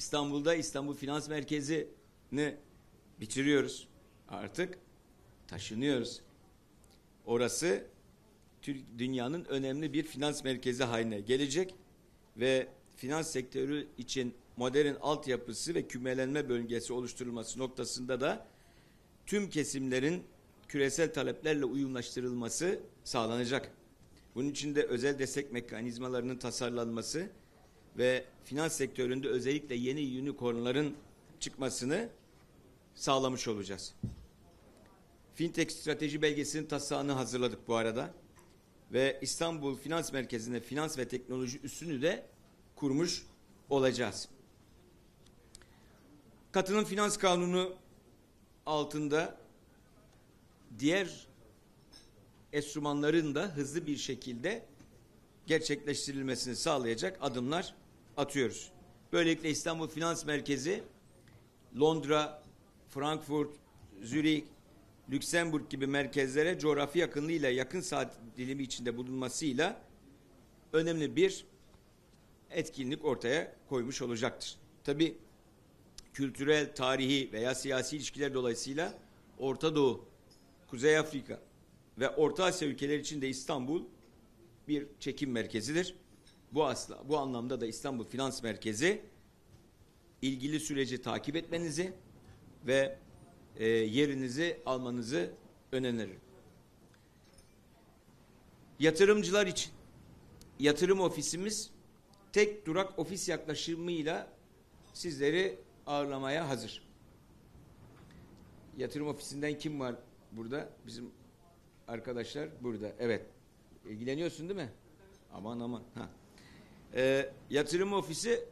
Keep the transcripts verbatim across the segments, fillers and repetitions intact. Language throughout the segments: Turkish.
İstanbul'da İstanbul Finans Merkezi'ni bitiriyoruz. Artık taşınıyoruz. Orası Türk dünyanın önemli bir finans merkezi haline gelecek ve finans sektörü için modern altyapısı ve kümelenme bölgesi oluşturulması noktasında da tüm kesimlerin küresel taleplerle uyumlaştırılması sağlanacak. Bunun için de özel destek mekanizmalarının tasarlanması ve finans sektöründe özellikle yeni unicornların çıkmasını sağlamış olacağız. Fintech strateji belgesinin taslağını hazırladık bu arada ve İstanbul Finans Merkezi'nde finans ve teknoloji üssünü de kurmuş olacağız. Katılım Finans Kanunu altında diğer enstrümanların da hızlı bir şekilde gerçekleştirilmesini sağlayacak adımlar atıyoruz. Böylelikle İstanbul Finans Merkezi Londra, Frankfurt, Zürih, Lüksemburg gibi merkezlere coğrafi yakınlığıyla yakın saat dilimi içinde bulunmasıyla önemli bir etkinlik ortaya koymuş olacaktır. Tabii kültürel, tarihi veya siyasi ilişkiler dolayısıyla Orta Doğu, Kuzey Afrika ve Orta Asya ülkeleri için de İstanbul bir çekim merkezidir. Bu asla, bu anlamda da İstanbul Finans Merkezi ilgili süreci takip etmenizi ve e, yerinizi almanızı öneririm. Yatırımcılar için yatırım ofisimiz tek durak ofis yaklaşımıyla sizleri ağırlamaya hazır. Yatırım ofisinden kim var burada? Bizim arkadaşlar burada. Evet. İlgileniyorsun değil mi? Aman aman. Ha. Ee, yatırım ofisi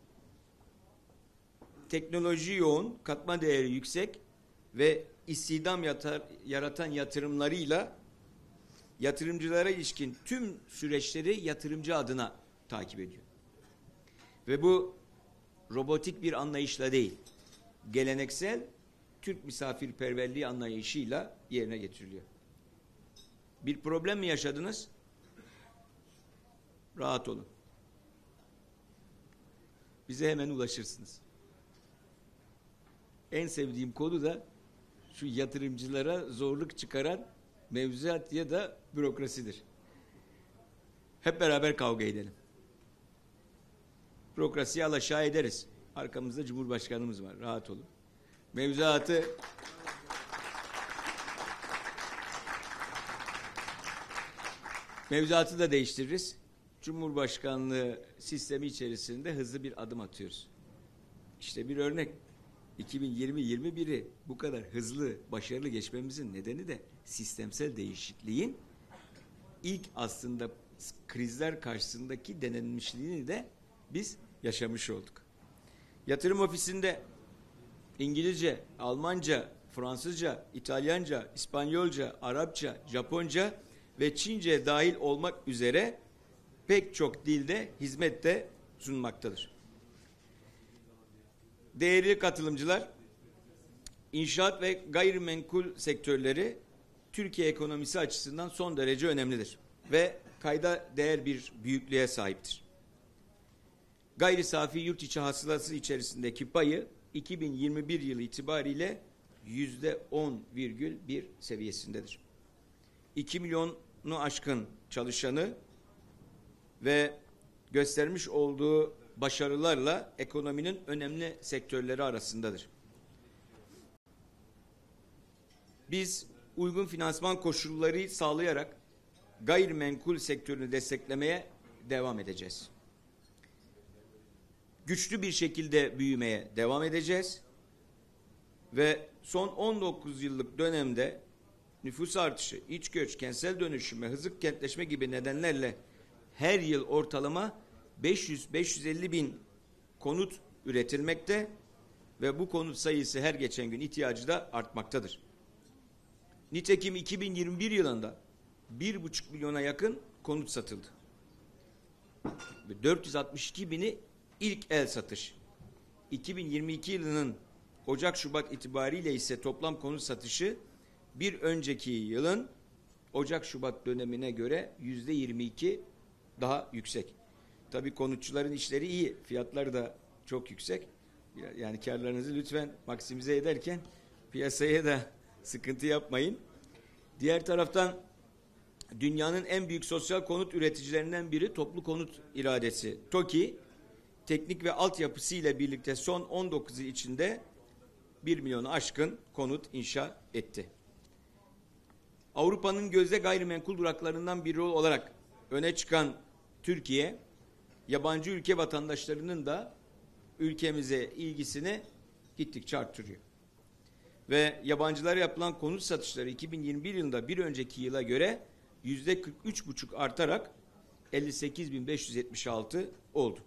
teknoloji yoğun, katma değeri yüksek ve istihdam yatar, yaratan yatırımlarıyla yatırımcılara ilişkin tüm süreçleri yatırımcı adına takip ediyor. Ve bu robotik bir anlayışla değil, geleneksel Türk misafirperverliği anlayışıyla yerine getiriliyor. Bir problem mi yaşadınız? Rahat olun. Bize hemen ulaşırsınız. En sevdiğim konu da şu yatırımcılara zorluk çıkaran mevzuat ya da bürokrasidir. Hep beraber kavga edelim. Bürokrasiyi alaşağı ederiz. Arkamızda Cumhurbaşkanımız var. Rahat olun. Mevzuatı mevzuatı da değiştiririz. Cumhurbaşkanlığı sistemi içerisinde hızlı bir adım atıyoruz. İşte bir örnek. iki bin yirmi yirmi biri bu kadar hızlı, başarılı geçmemizin nedeni de sistemsel değişikliğin ilk aslında krizler karşısındaki denenmişliğini de biz yaşamış olduk. Yatırım ofisinde İngilizce, Almanca, Fransızca, İtalyanca, İspanyolca, Arapça, Japonca ve Çince dahil olmak üzere pek çok dilde hizmette sunmaktadır. Değerli katılımcılar, inşaat ve gayrimenkul sektörleri Türkiye ekonomisi açısından son derece önemlidir ve kayda değer bir büyüklüğe sahiptir. Gayri safi yurt içi hasılası içerisindeki payı iki bin yirmi bir yılı itibariyle yüzde on virgül bir seviyesindedir. iki milyonu aşkın çalışanı ve göstermiş olduğu başarılarla ekonominin önemli sektörleri arasındadır. Biz uygun finansman koşulları sağlayarak gayrimenkul sektörünü desteklemeye devam edeceğiz. Güçlü bir şekilde büyümeye devam edeceğiz ve son on dokuz yıllık dönemde nüfus artışı, iç göç, kentsel dönüşüm ve hızlı kentleşme gibi nedenlerle her yıl ortalama beş yüz beş yüz elli bin konut üretilmekte ve bu konut sayısı her geçen gün ihtiyacı da artmaktadır. Nitekim iki bin yirmi bir yılında bir buçuk milyona yakın konut satıldı. dört yüz altmış iki bini ilk el satış. iki bin yirmi iki yılının Ocak-Şubat itibariyle ise toplam konut satışı bir önceki yılın Ocak-Şubat dönemine göre yüzde yirmi iki daha yüksek. Tabii konutçuların işleri iyi, fiyatları da çok yüksek. Yani karlarınızı lütfen maksimize ederken piyasaya da sıkıntı yapmayın. Diğer taraftan dünyanın en büyük sosyal konut üreticilerinden biri Toplu Konut İradesi TOKİ, teknik ve altyapısı ile birlikte son on dokuz yıl içinde bir milyonu aşkın konut inşa etti. Avrupa'nın gözde gayrimenkul duraklarından biri olarak öne çıkan Türkiye, yabancı ülke vatandaşlarının da ülkemize ilgisini gittikçe arttırıyor. Ve yabancılara yapılan konut satışları iki bin yirmi bir yılında bir önceki yıla göre yüzde kırk üç buçuk artarak elli sekiz bin beş yüz yetmiş altı oldu.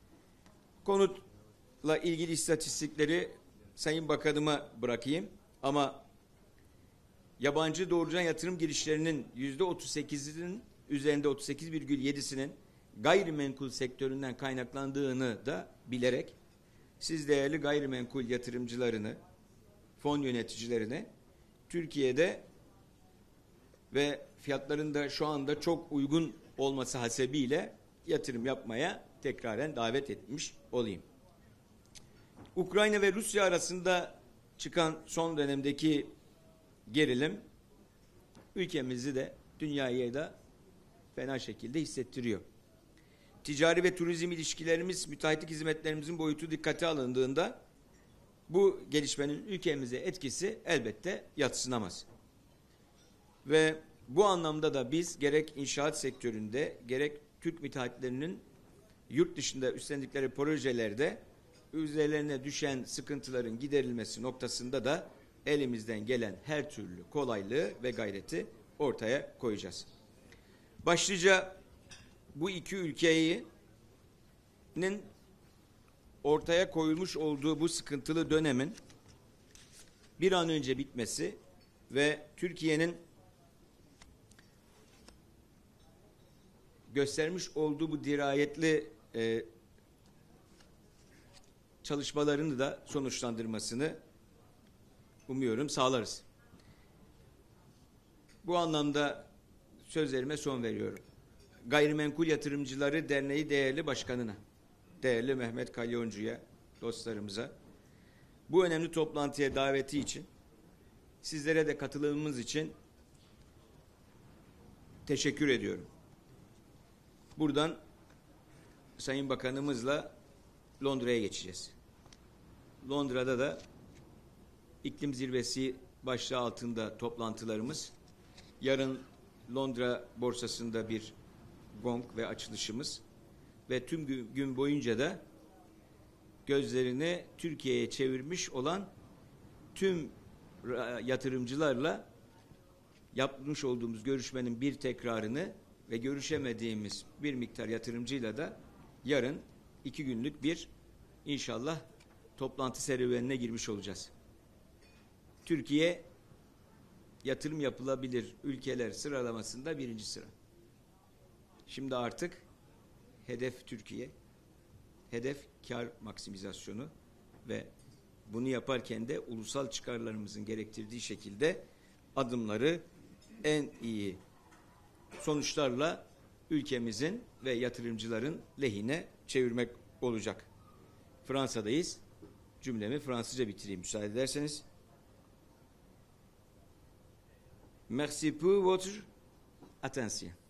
Konutla ilgili istatistikleri Sayın Bakanıma bırakayım ama yabancı doğrudan yatırım girişlerinin yüzde otuz sekizinin üzerinde otuz sekiz virgül yedisinin gayrimenkul sektöründen kaynaklandığını da bilerek siz değerli gayrimenkul yatırımcılarını, fon yöneticilerini Türkiye'de ve fiyatların da şu anda çok uygun olması hasebiyle yatırım yapmaya tekraren davet etmiş olayım. Ukrayna ve Rusya arasında çıkan son dönemdeki gerilim ülkemizi de dünyaya da fena şekilde hissettiriyor. Ticari ve turizm ilişkilerimiz, müteahhitlik hizmetlerimizin boyutu dikkate alındığında bu gelişmenin ülkemize etkisi elbette yadsınamaz. Ve bu anlamda da biz gerek inşaat sektöründe gerek Türk müteahhitlerinin yurt dışında üstlendikleri projelerde üzerlerine düşen sıkıntıların giderilmesi noktasında da elimizden gelen her türlü kolaylığı ve gayreti ortaya koyacağız. Başlıca bu iki ülkenin ortaya koyulmuş olduğu bu sıkıntılı dönemin bir an önce bitmesi ve Türkiye'nin göstermiş olduğu bu dirayetli e, çalışmalarını da sonuçlandırmasını umuyorum sağlarız. Bu anlamda sözlerime son veriyorum. Gayrimenkul Yatırımcıları Derneği değerli başkanına, değerli Mehmet Kalyoncu'ya, dostlarımıza bu önemli toplantıya daveti için, sizlere de katılımınız için teşekkür ediyorum. Buradan Sayın Bakanımızla Londra'ya geçeceğiz. Londra'da da iklim zirvesi başlığı altında toplantılarımız, yarın Londra borsasında bir gong ve açılışımız ve tüm gün boyunca da gözlerini Türkiye'ye çevirmiş olan tüm yatırımcılarla yapmış olduğumuz görüşmenin bir tekrarını ve görüşemediğimiz bir miktar yatırımcıyla da yarın iki günlük bir inşallah toplantı serüvenine girmiş olacağız. Türkiye yatırım yapılabilir ülkeler sıralamasında birinci sıra. Şimdi artık hedef Türkiye, hedef kar maksimizasyonu ve bunu yaparken de ulusal çıkarlarımızın gerektirdiği şekilde adımları en iyi sonuçlarla ülkemizin ve yatırımcıların lehine çevirmek olacak. Fransa'dayız. Cümlemi Fransızca bitireyim müsaade ederseniz. Merci pour votre attention.